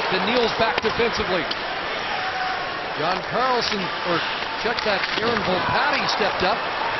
then kneels back defensively. John Carlson, or check that, Aaron Volpatti stepped up.